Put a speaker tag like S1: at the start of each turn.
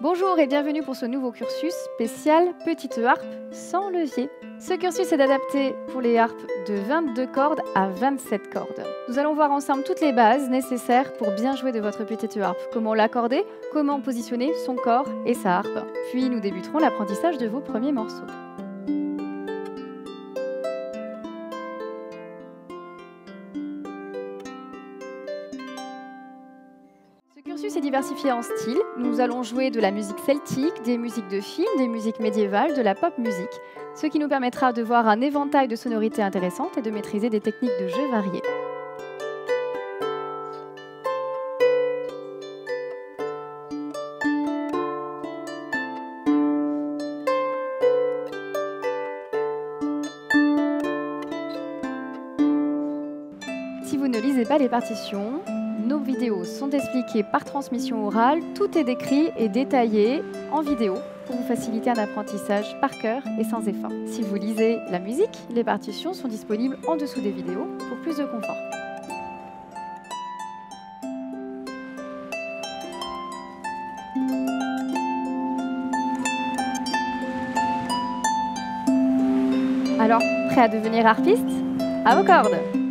S1: Bonjour et bienvenue pour ce nouveau cursus spécial Petite harpe sans levier. Ce cursus est adapté pour les harpes de 22 cordes à 27 cordes. Nous allons voir ensemble toutes les bases nécessaires pour bien jouer de votre petite harpe. Comment l'accorder, comment positionner son corps et sa harpe. Puis nous débuterons l'apprentissage de vos premiers morceaux. Ce cursus est diversifié en styles. Nous allons jouer de la musique celtique, des musiques de film, des musiques médiévales, de la pop musique, ce qui nous permettra de voir un éventail de sonorités intéressantes et de maîtriser des techniques de jeu variées. Si vous ne lisez pas les partitions, nos vidéos sont expliquées par transmission orale, tout est décrit et détaillé en vidéo pour vous faciliter un apprentissage par cœur et sans effort. Si vous lisez la musique, les partitions sont disponibles en dessous des vidéos pour plus de confort. Alors, prêt à devenir harpiste? À vos cordes!